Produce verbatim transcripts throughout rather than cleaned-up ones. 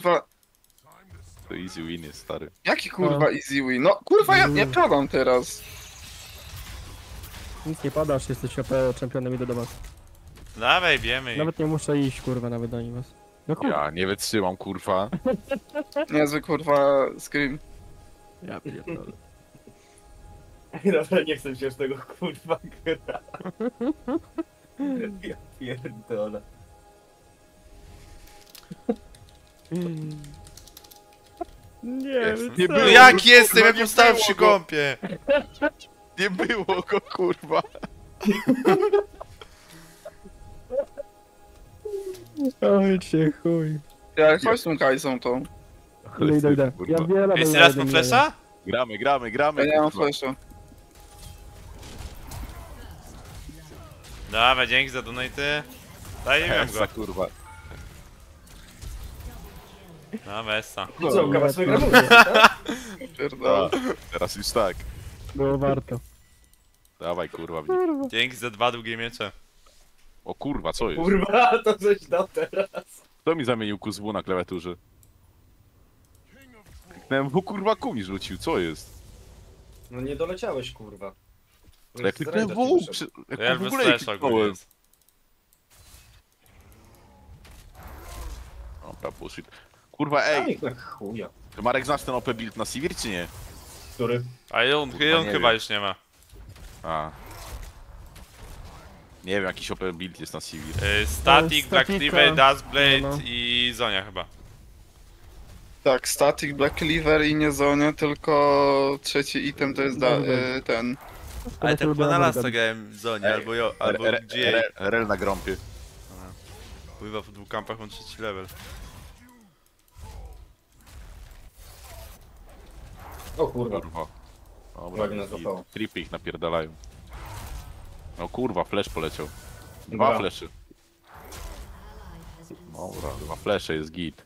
kurwa... To easy win jest, stary. Jaki kurwa easy win? No kurwa, ja nie padam teraz. Nic nie padasz, jesteś O P czempionem, idę do was. Dawaj, wiemy ich. Nawet nie muszę iść, kurwa, nawet do was. No kurwa. Ja nie wytrzymam, kurwa. Niezły kurwa scream. Ja pierdolę. Dobra, nie chcę się z tego kurwa gra. Ja pierdolę. Nie, Jest. nie No było, jak kurwa, jestem, jak nie ustałem było przy go. kąpie? Nie było go, kurwa. Oj, cię chuj. Ja chodź tą Kajsą tą. Idę, idę, idę. Kurwa. Ja wiele Jest bym raz nie po miał. flesza? Gramy, gramy, Ja gramy, nie mam kurwa. flasha. Dawaj, dzięki za donaty. Daj wiem go. Esa, kurwa. No Wessa. I co, kawa swojego mówię, tak? Pierdolę. A, teraz już tak. Było warto. Dawaj, kurwa. Dzięki za dwa długie miecze. O kurwa, co jest? Kurwa, to coś dał teraz. Kto mi zamienił Q Z W na klawiaturze? Kliknąłem, bo kurwa Q mi rzucił, co jest? No nie doleciałeś, kurwa. Jak kliknąłem Z W, rajda ci przy- jak Ja w bez ogóle nie flesza ogólnie kliknąłem. jest. Dobra, bullshit. Kurwa, wyszedł. ej, Ej, na chuja. ty Marek znasz ten O P build na Sivir, czy nie? Który? A on, Kurwa, on nie chyba wiem. już nie ma. A. Nie wiem, jakiś O P build jest na Sivir. Y, Static, Black Statika. Cleaver, Dustblade No, no. i Zonia chyba. Tak, Static, Black Cleaver i nie Zonia, tylko trzeci item to jest da, y, ten. Ale ten lubię chyba na Amerykę. lasta grałem Zonia Ej, albo jo, albo R- G A. R- Rel na grąpie. Pływa po dwóch kampach, mam trzeci level. O kurwa. Kurwa. Dobra, Uwagi nas złapało. tripy ich napierdalają. No kurwa, flash poleciał. Dwa Dobra. fleszy. Dobra, dwa flesze jest git.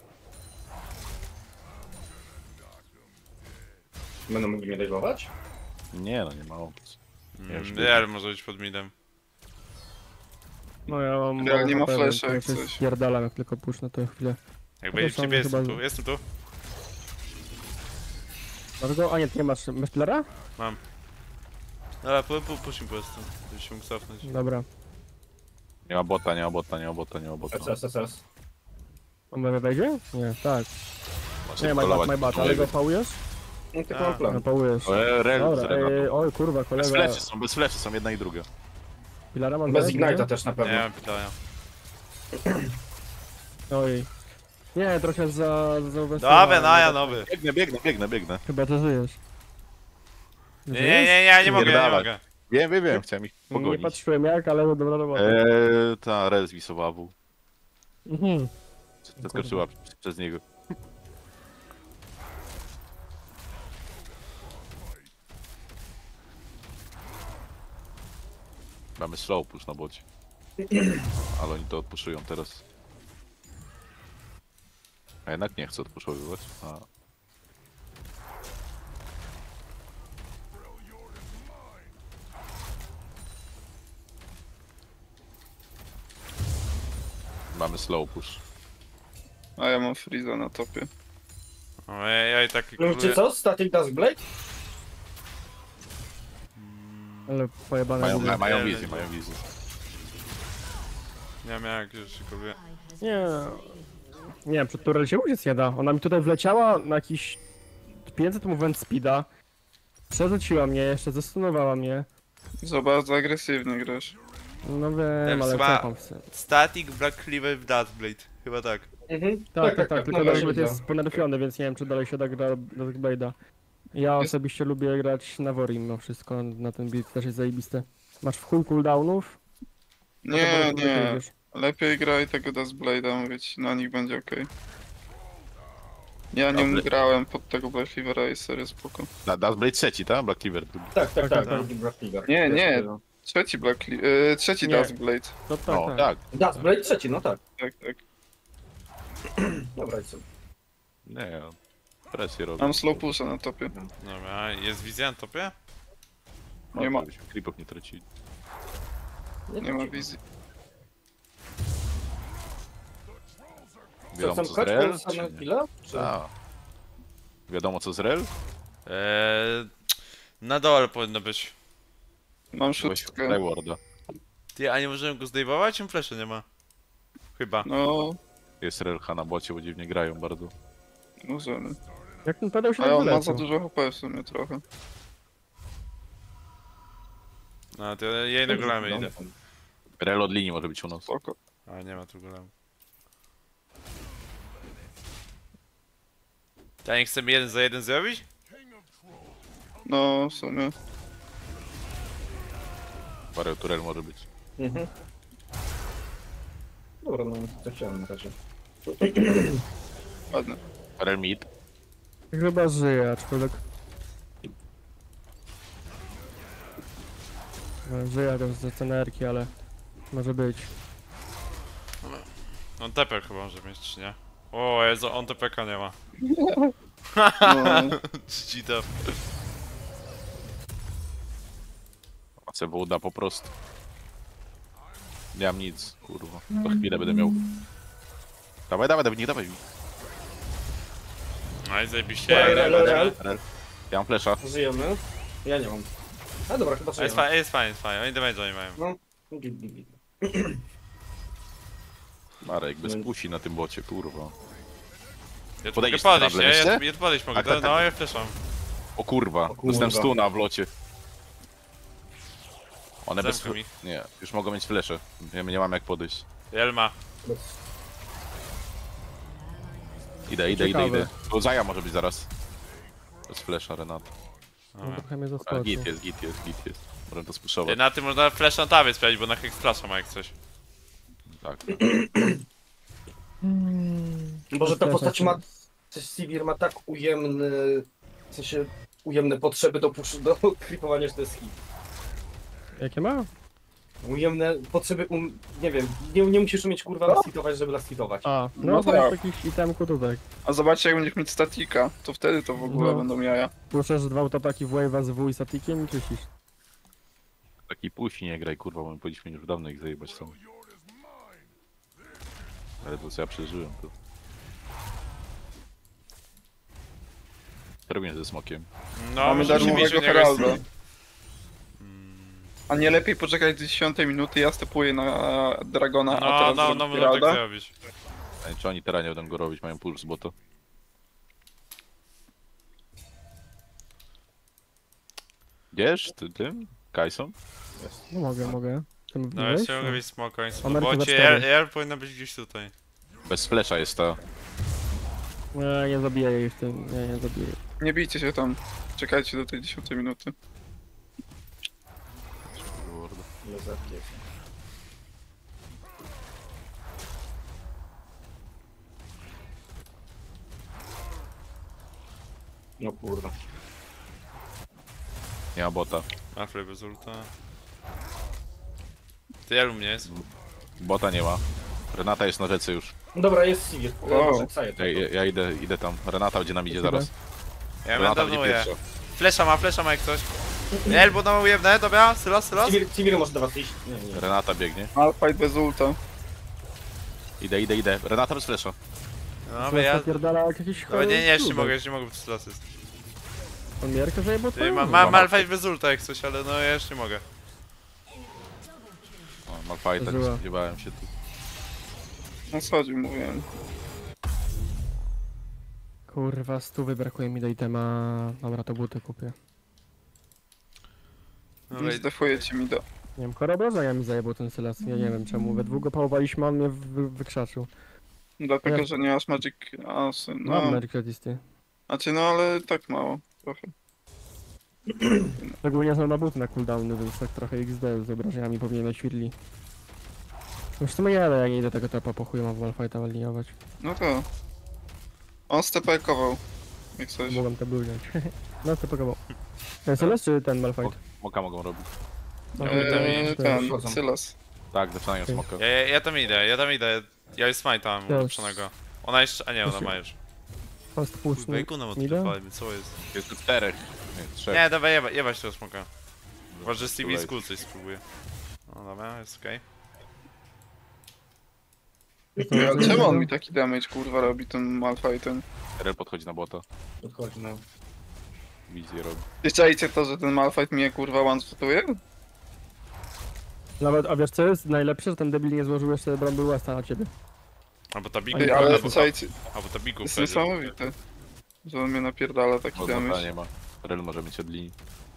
Będą mogli mnie dajwować? Nie no, nie ma opcji. Ja już Mm, wiem. Real może być pod midem. No ja mam... Ja nie ma mało flasha, HP, jak więc się coś. Spierdalam, jak tylko puszczę to chwilę. Jak To będzie w są ciebie, jestem chyba- tu, jestem tu. Masz go? A nie, ty nie masz... Masz pillara? Dobra, pu, pu, puść mi po prostu, żebyś się mógł cofnąć. Dobra. Nie ma bota, nie ma bota, nie ma bota, nie ma bota. S S S S. On wejdzie? Nie, tak. Macie Nie, my bad, polować my bad, po ale go człowieku. pałujesz? No tak A. mam plan. No pałujesz. E, Rel, Dobra, Rel, ej, Rel. oj kurwa, Bez kolega. fleszy są, bez fleszy są jedna i druga. Pilara mam Bez dać, Ignite'a nie? też na Nie pewno. mam pytania. Oj. Nie, trochę za... za Dobra, no ja nowy. Biegnę, biegnę, biegnę, biegnę. Chyba to żyjesz. Nie, nie, nie, nie, nie mogę, nie Pierdalaj. mogę. Wiem, wiem, wiem, chciałem ich Nie pogonić. patrzyłem jak, ale to dobra robota. Eee, ta Rel zwisowała W. Mhm. Zeskoczyła przez niego. Mamy slow push na bocie. Ale oni to odpuszują teraz. A jednak nie chcę odpuszowywać. A. Mamy slow push. A ja mam Freeza na topie. O, ja, ja i tak Wiecie króluję. co? Static Duskblade? Ale pojebane Mają, lubię. ma, mają Nie, wizję, nie. mają wizję. Nie wiem jak już szykuję. Nie. Nie wiem, przed turel się uciec nie da. Ona mi tutaj wleciała na jakiś pięćset movement speeda. Przerzuciła mnie, jeszcze zastunowała mnie. Za bardzo agresywnie grasz. No wiem, Tak, ale chyba- cofam się. Static, Black Cleaver, Dustblade. Chyba tak. Mhm. Tak, tak, tak, tylko no, nawet właśnie jest ponerfiony, więc nie wiem, czy dalej się da gra do Blade'a. Ja Jest- osobiście lubię grać na Wori mimo wszystko, na ten build też jest zajebiste. Masz w chuj cooldownów? No to Nie, bardzo lepiej nie. wiesz. Lepiej graj tego Duskblade'a, mówić, na nich będzie okej. Ja Dobra. nim grałem pod tego Black Cleavera i serio spoko. Da, Dustblade trzeci, tak? Black Cleaver drugi. Tak, tak, tak. tak. Drugi Black Cleaver. Nie, Jest nie. tego. Trzeci Black Cle- yy, trzeci Nie. Duskblade. To tak, No, tak. tak. Duskblade trzeci, no tak. Tak, tak. Dobra, i co? Nie, presję robię. Mam slow pusha na topie. Dobra, jest wizja na topie? Nie ma. Żebyśmy Creepów nie tracili. Nie ma wizji. Co, Wiadomo chcę co z pchać Rel? po same czy nie? killa? Czy... A. Wiadomo co z Rel? Eee, na dole powinno być. Mam Weź szóstkę. Rewarda. Ty, a nie możemy go zdejmować? On fleszy nie ma. Chyba. No, Jest Relcha na bocie, bo dziwnie grają bardzo. możemy. Jak ten pedał się Ale tak on ma za wyleciał? dużo H P w sumie trochę. No to ja jej na golemy No, idę. Rel od linii może być u nas. Spoko. A nie ma tu golemu. Ja nie chcemy jeden za jeden zrobić? No, w sumie. Parę turel może być. Mhm. Dobra, no to chciałem na razie. Ładnie. Rel mid. Chyba żyje, aczkolwiek... No, żyje też ze cenerki, ale... Może być. On T P chyba może mieć, czy nie? O Jezu, on T P K nie ma. No, G T. A C W uda po prostu. Nie mam nic, kurwa. To chwilę będę miał. Dawaj, dawaj, dawaj, nie dawaj mi. No i zajebiście. Rel, jak rel, najbardziej. rel. Rel. Ja mam flesza. Żyjemy. Ja nie mam. A dobra, chyba A żyjemy. jest fajnie, jest fajnie, jest fajnie. Oni damage oni mają. No. Git, git, git. Marek, bez pusi na tym bocie, kurwa. Ja tu mogę Podejdziesz podejść, na nie? leście? Ja, ja tu podejść mogę, Tak, tak, no tak. ja fleszam. O kurwa, O kurwa. dostałem stuna w locie. One bez... Zamknij mi. Nie, już mogą mieć flesze. Nie, nie mam jak podejść. Jelma. Idę, idę, idę, Ciekawe. idę. To Zaja może być zaraz. Bez flesza, Renat. No, trochę mnie A, zaskoczył. git jest, git jest, git jest. Możemy to Ty, spuszować. na tym można flash na tawie sprawdzić, bo na Hexflasha ma jak coś. Tak. Może ta Też postać tak. ma... Coś Sivir ma tak ujemny... W sensie... Ujemne potrzeby do, push, do creepowania, że to jest hit. Jakie ma? Ujemne potrzeby, um, nie wiem, nie, nie musisz umieć kurwa lastitować, żeby lastitować. A, no, No to tak. jest jakiś itemku tutaj. a zobaczcie jak będziesz mieć statika, to wtedy to w ogóle No. będą jaja. Puszczasz dwa autoataki w wave'a z W i statikiem i czyścisz. Taki pusi nie graj, kurwa, bo my powinniśmy już dawno ich zajebać są. Ale to co ja przeżyłem, to... Co robimy ze smokiem? No, Mamy musimy się bić, darmowego u niego jest- Heralda. A nie lepiej poczekać do dziesiątej minuty, ja stepuję na Dragona, a No, teraz no, zrobić no, można tak Heralda? zrobić. A czy oni teraz nie będą go robić, mają puls, bo to... Wiesz, ty tym? Kajson? No mogę, mogę. Chcemy No, wejść? jeszcze mogę być smoka, więc Ameryka za bocie, cztery. R, R powinna być gdzieś tutaj. Bez flesza jest ta... Nie, nie zabiję jej w tym, nie, nie zabiję jej. Nie bijcie się tam, czekajcie do tej dziesiątej minuty. Nie zapie- No kurwa. Nie ma bota. Mafley bez ulta. Ty, Elu mnie jest. Bota nie ma. Renata jest na rzece już. Dobra, jest Sivir. Wow. Boże, Xayah. Ja, ja, ja idę, idę tam. Renata będzie nam idzie zaraz. Ja Renata będzie będę pierwsza. Flesza ma, flesza ma jak coś. Elbo na ujemne, dobra? Sylos, sylos? Sivir, Sivir może do was iść. Nie, nie. Renata biegnie. Malphite bez ulta. Idę, idę, idę. Renata bez flesza. No, To ja... napierdala jak jakiś No, nie, nie, jeszcze nie klubek. mogę, jeszcze nie mogę, bo sylos jest. On Mierkę zajebał Ty, twoją? ma, ma Malphite bez ulta jak coś, ale no ja jeszcze nie mogę. O, Malphite, tak Żyła. spodziewałem się tu. No schodził, mówiłem. Kurwa, stówy brakuje mi do itema. Dobra, to buty kupię. Dobra, Nie zdefujecie mi do... Nie wiem, choroboza mi zajebał ten Sylas. Ja nie wiem czemu. We dwóch go pałowaliśmy, a on mnie wy wykrzaczył. Dlatego, Ja- że nie masz Magic Asy, No, no. Mercredisty. Znaczy no, ale tak mało, trochę. Szczególnie są na buty na cooldowny, więc tak trochę X D z obrażeniami powinienem świrli. Już w sumie jadę, jak nie idę tego topa po chuju mam w Malphite'a liniować. No to... On stepekował. Jak coś. Mogłem to wziąć. No, to pokował. Ten Sylas czy ten Malphite? Moka mogą robić. No, Eee, to- ten, wchodzą. Sylas. Tak, zaczynają smoka. Ja, ja, ja tam idę, ja tam idę. Ja już smite tam Też. ulepszonego. Ona jeszcze, a nie, ona ma już. Fast push. Kurwa, i kunem Mida? odpalimy, co jest? Jest tu czterech. Nie, trzech. Nie, dawaj, jeba, jebać tego smoka. Chyba, że Stevie Tulej. School coś spróbuje. No dobra, jest okej. Ale czemu on mi taki damage kurwa robi tym Malfightem? Herald podchodzi na bota. Odchodzi, no. Wizję robi. Ty czajcie to, że ten Malfight mnie kurwa one-shotuje? Nawet, a wiesz co jest najlepsze, że ten debil nie złożył jeszcze Bramble Westa na ciebie. Albo ta bigu, Ej, Ty, ale albo, ta, czajcie, albo ta bigu. jest niesamowite. Że on mnie napierdala taki Bo bota damage. nie ma. Herald może mieć od linii.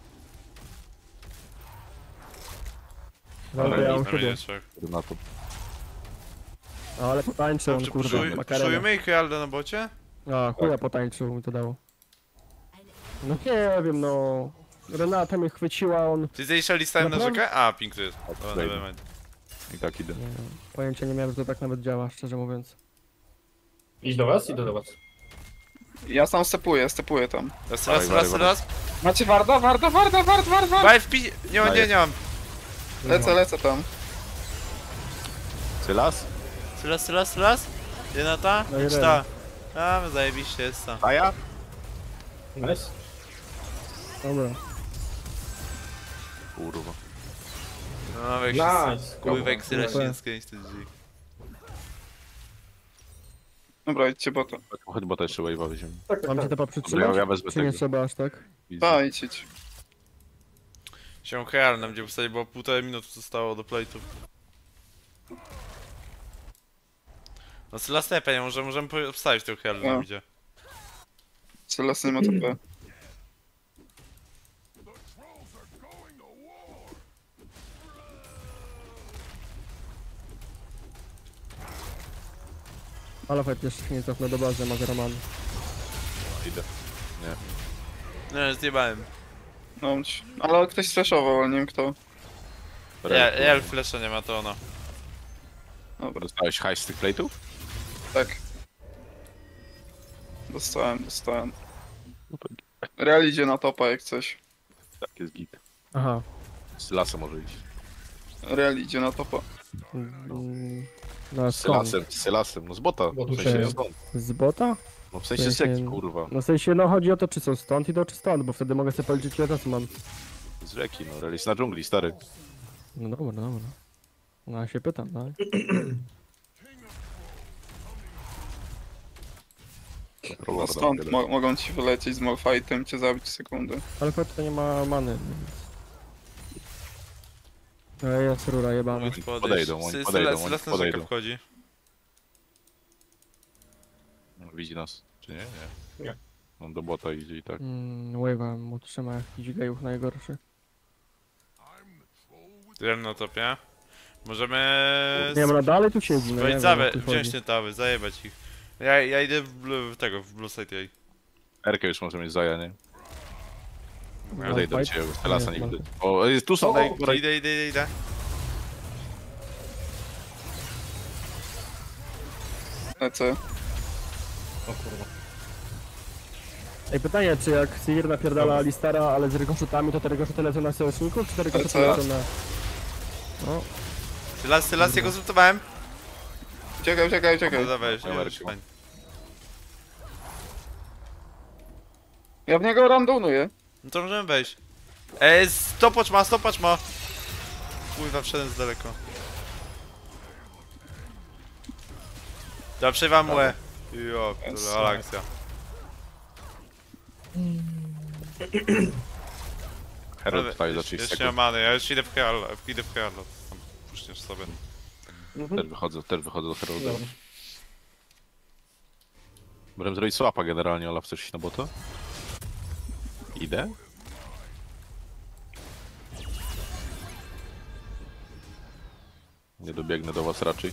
Dobra, ja mam Na mnie siebie. trzech. Na to. No, ale potańczył on, Dobrze, kurde, puszuj- makarena. puszujmy i Hyalda na bocie? A, chuja potańczył, mi to dało. No nie wiem, no... Renata mnie chwyciła, on... Ty zejrzeli stałem na Naprawdę? rzekę? A, ping tu jest. Dobra, Zejdę. nevermind. I tak idę. Nie wiem, pojęcia nie miałem, że to tak nawet działa, szczerze mówiąc. Idź do was? Idę do was. Ja sam stepuję, stepuję tam. Raz, Dawaj, raz, wary, raz, wary. raz. Macie warda, warda, warda, warda, warda, warda! Baj w pi... Nie, mam, nie, nie mam. Lecę, lecę tam. Sylas? Sylas, sylas, sylas. Jedna ta? No Czy jeden. ta? A, my zajebiście jest ta. A ja? Nice. Dobra. Kurwa. No, jak Nice. Kurwek, sylas Super. się skryć to drzwi. Dobra, idźcie bota. Chodź bota jeszcze wave'a weźmiemy. Tak, tak, Mam cię tak. tepa Ja, przytrzymać? ja wezmę Czy nie tego. trzeba aż tak? Wizję. Pa, idź, idź. Się Hyal nam gdzie wstali, bo półtorej minuty zostało do plate'ów. No sylas tepa, nie może, możemy po- wstawić tego Hyal No. na idzie. Sylas nie ma T P. Ale fajnie, jeszcze się nie cofnę do bazy, ma Roman. Idę. Nie, zjebałem. No, ale ktoś flashował, ale nie wiem kto. Ja, ja flasha nie ma, to ona. Dobra, Dostałeś hajs z tych plate'ów? tak. Dostałem, dostałem. No to Real idzie na topa jak coś. tak jest git. Aha. Sylasem może iść. Real idzie na topa. Mm, No skąd? Sylasem, Sylasem, no z bota. Bo W tu sensie się- nie stąd. Z bota? No w sensie W z sensie- jaki, kurwa. No w sensie, no chodzi o to, czy są stąd idą, czy stąd, bo wtedy mogę sobie policzyć, ile czasu mam. Z rzeki, no. Relis na dżungli, stary. No dobra, dobra. No ja się pytam, tak? No stąd mo mogą ci wylecieć z Malfightem, cię zabić w sekundę. Ale fakt to nie ma many, więc... No jest rura jebana. Oni podejdą, oni Sy- podejdą, Sylas- oni Sylas na rzekę podejdą. wchodzi. No, widzi nas, czy nie? Nie. Nie. On do bota idzie i tak. Mm, Wave'a mu trzyma jakiś gejów najgorszy. Wiem na topie. Możemy... Nie wiem, no dalej tu siedzi, no nie Weź wiem, zawę, o co wziąć chodzi. te tawy, zajebać ich. Ja, ja idę w, blue, w tego, w blue side jej. Erkę już może mieć zaja, nie? Ja No, odejdę do fight? ciebie, Sylasa nie Nie, widzę. O, jest- tu są, O, daj, o, daj. Idę, idę, idę, idę. Lecę. O kurwa. Ej, pytanie, czy jak Seer napierdala Alistara, ale z rykoszutami, to te rykoszuty lecą na sojuszników, czy te rykoszuty co? lecą na... No, Sylas, Sylas, jego zlutowałem. Uciekaj, uciekaj, No uciekaj. dawaj, już, Dobra, już, siła. fajnie. Ja w niego randonuję. No to możemy wejść. Ej, stopacz ma, stopacz ma. Kurwa, wszedłem z daleko. Dobra, przejwam młe. Jo, Yes. ale akcja. Herald tutaj za Jeszcze- trzydzieści Jeszcze nie sekund. mam many, ja już idę w Heal, idę w Heal. Tam puszczniesz sobie. Mhm. Też wychodzę, też wychodzę do Heralda. Dobra. Możemy zrobić swapa generalnie, Olaf, chcesz iść na bota? Idę? Nie dobiegnę do was raczej.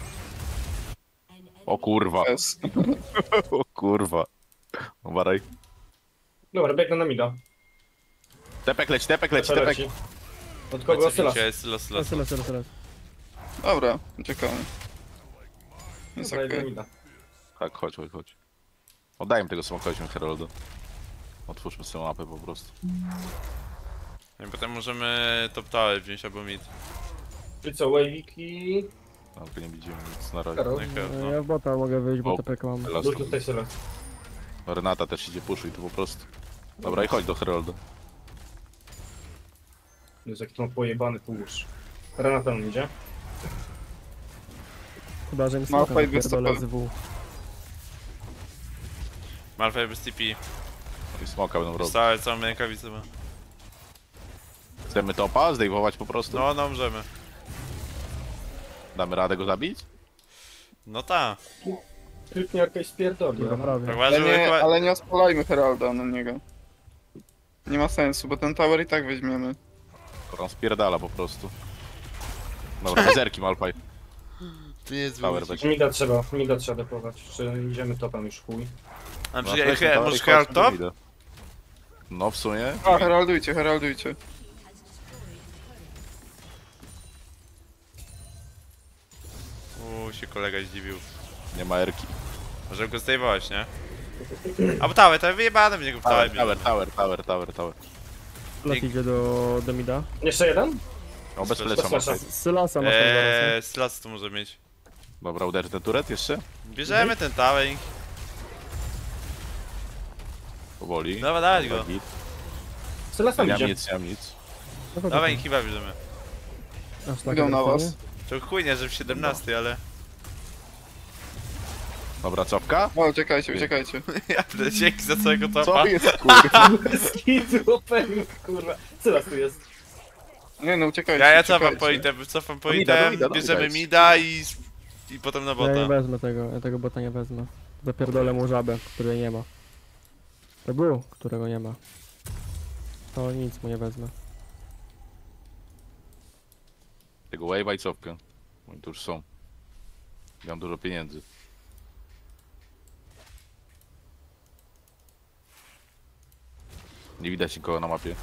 O kurwa, Yes. o kurwa. Uważaj. Dobra, biegnę na mida. Tepek leci, tepek leci, Lepę tepek. leci. Od kogo? Sylas. Jest, Sylas, Sylas. lecę, lecę, lecę, lecę. Dobra, uciekamy. Jest Dobra, idę okej. na mida. Tak, chodź, chodź, chodź. Oddajmy tego smokoźmi Heralda. Otwórzmy sobie mapę po prostu. I potem możemy top tower wziąć albo mid. Czyli co, waviki... Tam nie widzimy nic na razie. Karol. No i Heal, No, no. ja w bota mogę wyjść, bo O. to peka mam. Las- Wróć tutaj Sylas. Renata też idzie puszuj tu po prostu. Dobra, i chodź do Heralda. Jest jaki to ma pojebany tłuszcz. Renata on idzie. Chyba, że mi Malphite smoka bez pierdolę stopy. z W. Malphite bez T P. I smoka będą robić. Stałe całą rękawicę ma. Chcemy topa? Zdejmować po prostu? No, no możemy. Damy radę go zabić? No ta. Krypniarka i spierdoli. Kurwa, no. prawie. Tak Ale uważaj, nie, chyba... ale nie odpalajmy Heralda na niego. Nie ma sensu, bo ten tower i tak weźmiemy. To on spierdala po prostu. Dobra, zerki Malphite. To nie jest Tower weź. Mida trzeba, mida trzeba depować. Czy idziemy topem już chuj. A No, przecież, weźmy he, tower może i Herald chodźmy do top? mida. No w sumie. A, heraldujcie, heraldujcie. Uuu, się kolega zdziwił. Nie ma erki. Możemy go zdejmować, nie? A bo tałe, to wyjebane w niego w tałe. Tower, tower, tower, tower, tower. Lot idzie do, do mida. Jeszcze jeden? No bez Bez flesza flesza. Malphite. Sylasa masz tam zaraz, Eee, Slas to może mieć. Dobra, uderzy ten turet jeszcze? Bierzemy ten tałe i... Powoli. Dobra, dać go. Dobra, git. Sylasem Nie mam idzie. nic, nie mam nic. nie? No Dawaj chyba bierzemy. Aż tak Idą na agresywnie. was. To chujnie, że w siedemnastej, ale... Dobra, cofka? O, uciekajcie, uciekajcie. Ja pierdolę, dzięki za całego topa. Co jest kurwa? Skitu, open, kurwa. Sylas tu jest. Nie no, uciekajcie. Ja, ja cofam uciekajcie. po item, cofam po Do mida, do item, mida, do bierzemy mida mida i... I potem na Ja nie bota. wezmę tego, ja tego bota nie wezmę. Zapierdolę mu żabę, której nie ma. To był, którego nie ma. To nic mu nie wezmę. Tego wave'a i cofkę. Oni tu już są. Ja mam dużo pieniędzy. Nie widać nikogo na mapie.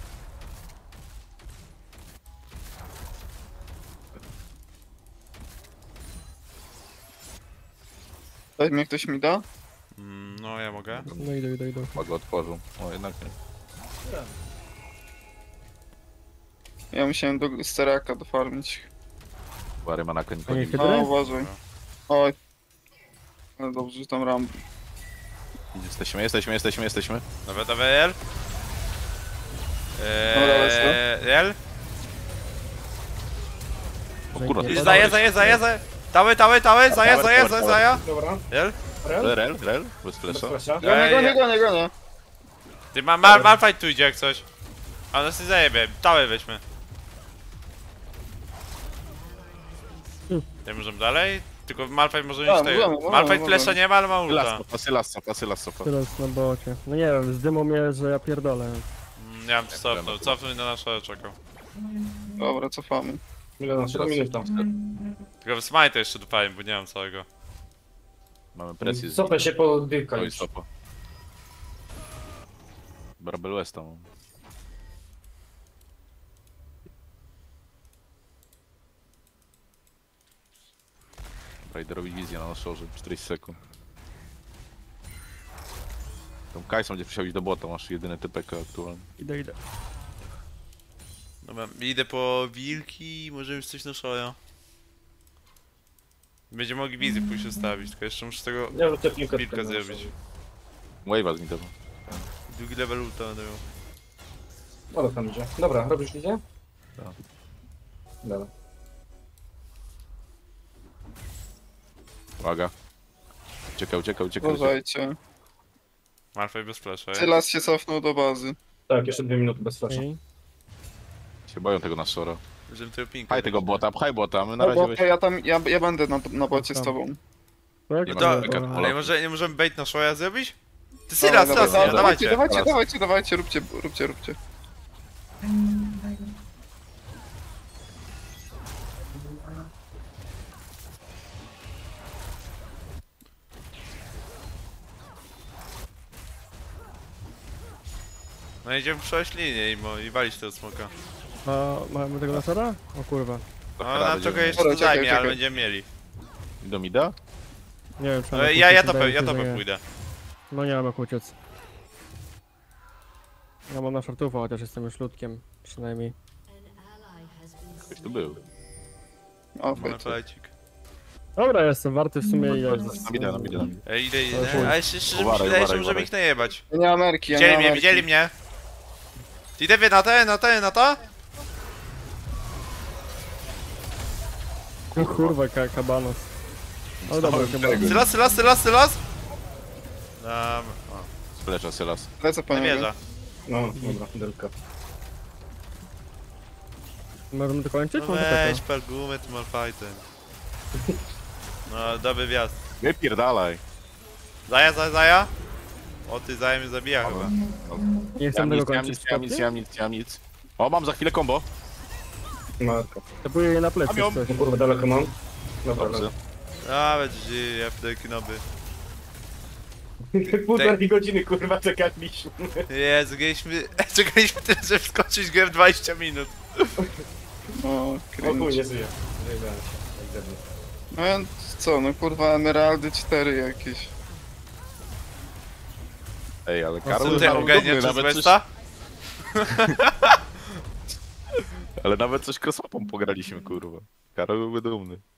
Daj mnie ktoś mi da? Mm, no, ja mogę. No idę, idę, idę. Chyba go otworzył. O, jednak nie. Ja musiałem do steraka dofarmić. Bary ma na końcu. A nie nie widać. Hydry? O, uważaj. Oj. Ale dobrze, że tam ram. Jesteśmy, jesteśmy, jesteśmy, jesteśmy. Dobra, dobra, L. Dobra, Eee, L. O kurwa, to Nie jest Zaję, zaję, zaję, zaję. Tałe, tałe, tałe, zaję, Tower, zaję, tower, zaję, tower. zaję. Dobra. L. Rel? Rel, rel, bez Bez flesza. flasha. Gonię, Ej, gonię, ja- gonię, gonię. Ty ma, ma, Malphite tu idzie jak coś. A nas nie zajebie, tałe weźmy. Hmm. Nie możemy dalej? Tylko Malphite może A, iść możemy, tego. możemy, Malphite możemy. flesza nie ma, ale ma ulta. Sylas cofa, sylas cofa, sylas cofa. Teraz na bocie. No nie wiem, zdymą mnie, że ja pierdolę. Mm, Ja bym to cofnął, cofnął na nasze czekał. Dobra, cofamy. Ile na siedem minut tam. Tylko w smite jeszcze dupałem, bo nie mam całego. Mamy presję z Sopę się podyka No i już. stopa. Brabel Westa mam. Dobra, idę robić wizję na nosorze, czterdzieści sekund. Tą Kajsą będzie musiał iść do bota, masz jedyny T P K aktualnie. Idę, idę. Dobra, idę po wilki i może już coś na szoja. Będziemy mogli wizję pójść ustawić, tylko jeszcze muszę z tego Ja rzucę piłkę. wilka wtedy. zrobić. Wave'a z nim tego. Drugi level ulta będę miał. Ale tam idzie. Dobra, robisz wizję? Tak. Dobra. Uwaga. Uciekaj, uciekaj, uciekaj. uciekaj. Uważajcie. Malphite bez flasha, ja? Sylas się cofnął do bazy. Tak, jeszcze dwie minuty bez flasha. Okej. Się boją tego Nashora. Żebym tego pinka. Pchaj tego bota, pchaj bota, my na No razie bo weź... ja tam, ja, ja będę na, na bocie z tobą. Tak? Nie ma To, beka, ale Ola. może, nie możemy bait na szoja zrobić? Ty Dobra, Sylas, dobra, Sylas, dobra, nie, dawajcie, dawajcie. dawajcie, Teraz. dawajcie, dawajcie, róbcie, róbcie, róbcie. No idziemy przejść linię i, mo- i walić tego smoka. A mamy tego nasara? O kurwa. No Dobra, nam będziemy- trochę jeszcze Dobra, to czekaj, zajmie, ale czekaj. będziemy mieli. Do mida? Nie wiem, czy No, mam jak ja, ja uciec, to wydaje ja mi to się, że nie. pójdę. No nie mam jak uciec. Ja mam na szartufa, chociaż jestem już ludkiem. Przynajmniej. Ktoś tu był. O, Mamy fajnie. fajcik. Dobra, jestem warty w sumie ile jest. Na mida, na mida, na mida. Ej, idę, Ale idę. chuj. A jeszcze szczerze mi się Uważaj, wydaje, że uważaj, możemy uważaj. ich najebać. Ja nie mam Amerki, ja nie Widzieli mam mnie, Amerki. widzieli mnie. Idę wie na te, na te, na to? O kurwa, ka kabanos. O dobra, chyba. Sylas, sylas, sylas, sylas! Dam... O, Splecza Sylas. Lecę nie panie. wierzę. No, dobra, delka. Możemy to kończyć? No Może weź, tak, pergumy, tu malfighty. No, dobry wjazd. Wypierdalaj. Zaja, zaja, zaja? O, ty zaja mnie zabija chyba. Nie chcę Ja tego nic, ja kończyć. nic, ja nic, ja nic, ja nic. O, mam za chwilę combo. Marko. Tepuję je na plecy. Mam ją. coś. No kurwa, daleko mam. Dobra, Dobrze. Nawet G, F D knoby. półtorej godziny kurwa czekaliśmy. Jezu, graliśmy... Czekaliśmy tyle, żeby skończyć grę w dwadzieścia minut. No, O chuj, cringe. nie żyję. Zajebałem się, jak ze mną. No ja co, no kurwa Emeraldy cztery jakieś. Ej, ale Co Karol ty był ogarniasz dumny, przez nawet coś, Westa? ale nawet coś crossmapą pograliśmy, kurwa. Karol byłby dumny.